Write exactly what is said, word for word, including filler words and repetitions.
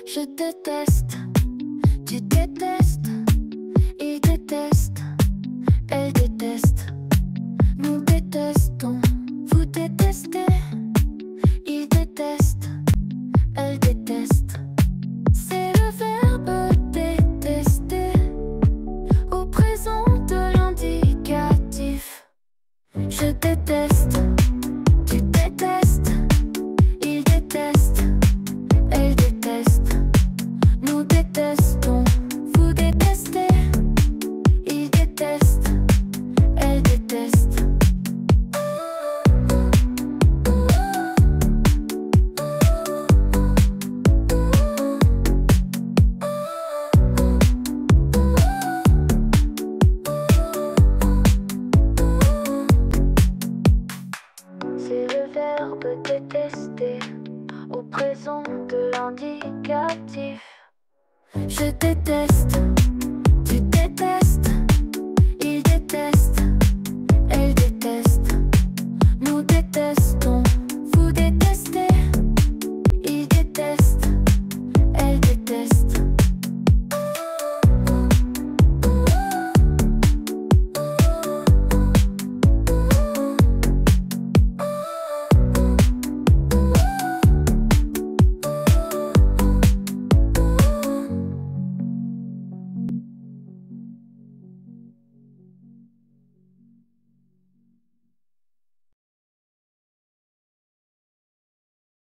Je déteste, tu détestes, il déteste, elle déteste, nous détestons, vous détestez, il déteste, elle déteste. C'est le verbe détester au présent de l'indicatif. Je déteste, tu détestes, il déteste, elle déteste, nous détestons, vous détestez, il déteste, elle déteste. C'est le verbe détester au présent de l'indicatif. Je déteste.